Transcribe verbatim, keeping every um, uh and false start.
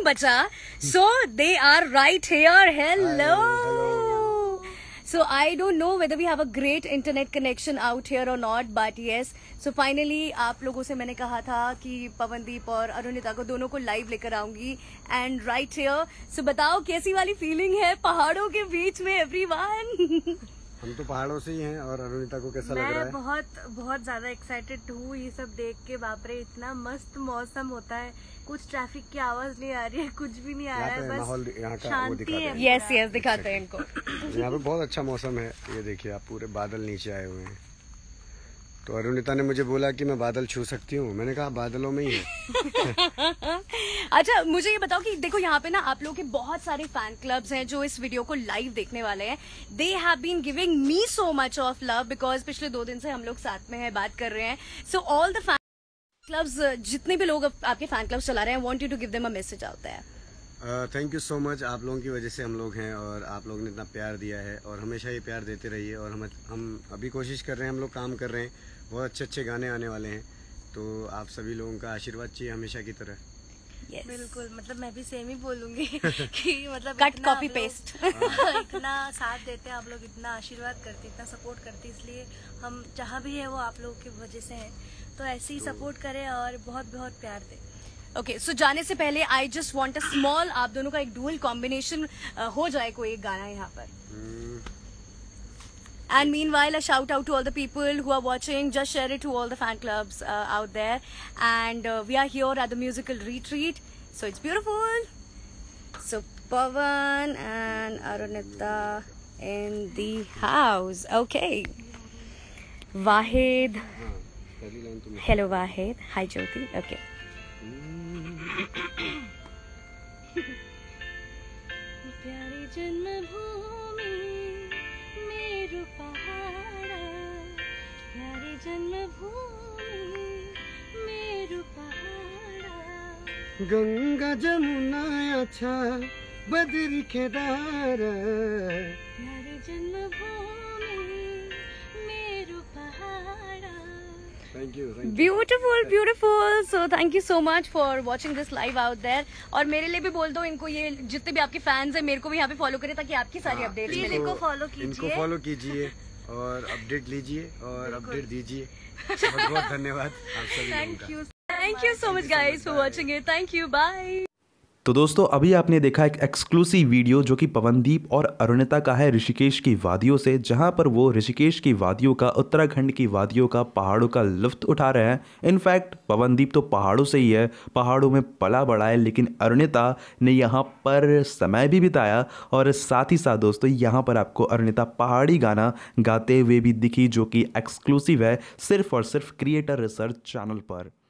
नहीं बचा. So they are right here. Hello. So I don't know whether we have a great internet connection out here or not, but yes. So finally आप लोगों से मैंने कहा था कि पवनदीप और अरुणिता को दोनों को लाइव लेकर आऊंगी and right here. So बताओ कैसी वाली फीलिंग है पहाड़ों के बीच में everyone? हम तो पहाड़ों से ही हैं और अरुणिता को कैसा लग रहा है? मैं बहुत बहुत ज्यादा एक्साइटेड हूँ ये सब देख के. बाप रे, इतना मस्त मौसम होता है. कुछ ट्रैफिक की आवाज नहीं आ रही है, कुछ भी नहीं आ रहा है, बस शांति है. यस यस दिखाते हैं इनको. यहाँ पे बहुत अच्छा मौसम है. ये देखिए आप, पूरे बादल नीचे आए हुए हैं. तो अरुणिता ने मुझे बोला कि मैं बादल छू सकती हूँ. मैंने कहा बादलों में ही है. अच्छा मुझे ये बताओ कि देखो यहाँ पे ना आप लोगों के बहुत सारे फैन क्लब्स हैं जो इस वीडियो को लाइव देखने वाले हैं. They have been giving me so much of love because पिछले दो दिन से हम लोग साथ में हैं, बात कर रहे हैं. So all the fan clubs, जितने भी लोग आपके फैन क्लब्स चला रहे हैं, want you to give them a message out there. Thank you so much. आप लोगों की वजह से हम लोग हैं और आप लोगों ने इतना प्यार दिया है और हमेशा ये प्यार देते रहिए. और हम हम अभी कोशिश कर रहे हैं, हम लोग काम कर रहे हैं, बहुत अच्छे अच्छे गाने आने वाले हैं. तो आप सभी लोगों का आशीर्वाद चाहिए हमेशा की तरह. yes. बिल्कुल, मतलब मैं भी सेम ही बोलूंगी कि मतलब कट कॉपी पेस्ट इतना साथ देते हैं आप लोग, इतना आशीर्वाद करते, इतना सपोर्ट करते, इसलिए हम जहाँ भी है वो आप लोगों की वजह से हैं. तो ऐसे ही सपोर्ट करें और बहुत बहुत प्यार दें. ओके सो जाने से पहले I just want a small, आप दोनों का एक डुअल कॉम्बिनेशन हो जाए कोई एक गाना यहाँ पर. And meanwhile, a shout out to all the people who are watching. Just share it to all the fan clubs uh, out there. And uh, we are here at the musical retreat. So it's beautiful. So Pavan and Arunita in the house. Okay. Wahid. Hello Wahid. Hi Jyoti. Okay. प्यारी जन्मभूमि मेरू पहाड़ा, प्यारी जन्मभूमि मेरू पहाड़ा. गंगा जमुना अच्छा बद्री केदार, प्यारी जन्मभूमि मेरू पहाड़ा. Thank you. Beautiful beautiful. So thank you so much for watching this live out there. और मेरे लिए भी बोल दो इनको, ये जितने भी आपके फैंस हैं, मेरे को भी यहाँ पे फॉलो करें ताकि आपकी सारी अपडेट्स मिले. इनको फॉलो कीजिए, इनको फॉलो कीजिए और अपडेट लीजिए और अपडेट दीजिए. बहुत बहुत धन्यवाद आप सभी लोगों का. Thank you thank you so much guys for watching it. Thank you, bye. तो दोस्तों अभी आपने देखा एक एक्सक्लूसिव वीडियो जो कि पवनदीप और अरुणिता का है ऋषिकेश की वादियों से, जहां पर वो ऋषिकेश की वादियों का, उत्तराखंड की वादियों का, पहाड़ों का लुत्फ उठा रहे हैं. इनफैक्ट पवनदीप तो पहाड़ों से ही है, पहाड़ों में पला बड़ा है, लेकिन अरुणिता ने यहाँ पर समय भी बिताया. और साथ ही साथ दोस्तों यहाँ पर आपको अरुणिता पहाड़ी गाना गाते हुए भी दिखी, जो कि एक्सक्लूसिव है सिर्फ और सिर्फ क्रिएटर रिसर्च चैनल पर.